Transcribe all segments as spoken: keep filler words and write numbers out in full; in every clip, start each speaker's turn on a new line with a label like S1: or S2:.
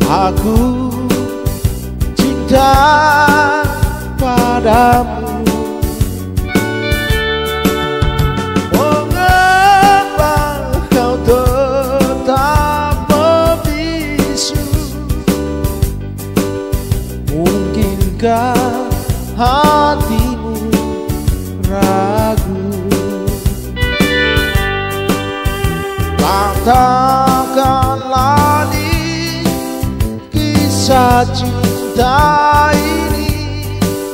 S1: Aku cinta padamu. Mengapa kau tetap membisu? Mungkinkah hatimu ragu? Katakanlah di kisah cinta ini,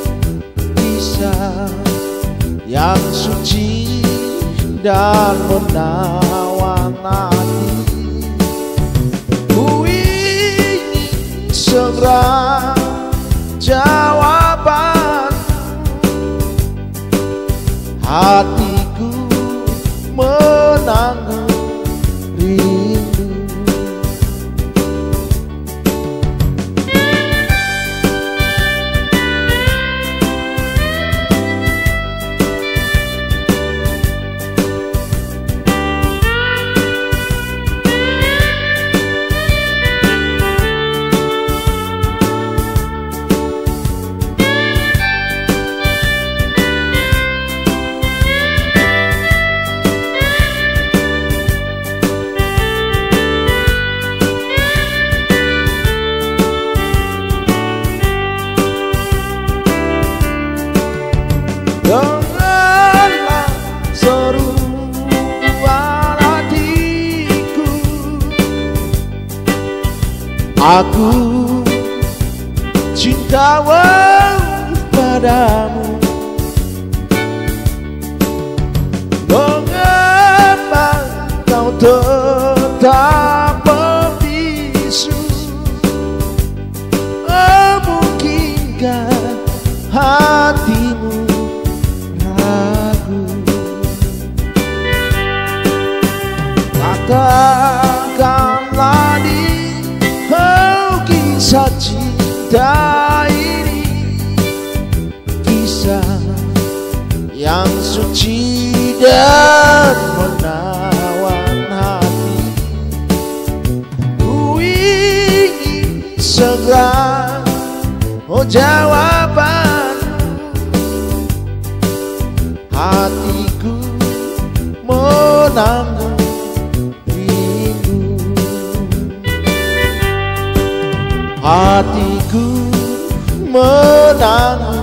S1: kisah yang suci dan menawan hati. Ku ingin segera jawaban. Hatiku menanggung rindu. Dengarlah seruan hatiku, aku cinta padamu. Mengapa kau tetap membisu? Oh, mungkinkah hatimu ragu? Katakanlah di oh, kisah cinta ini, kisah yang suci dan menawan hati. Ku ingin segera oh jawaban. Hatiku menanggung rindu. Hatiku menanggung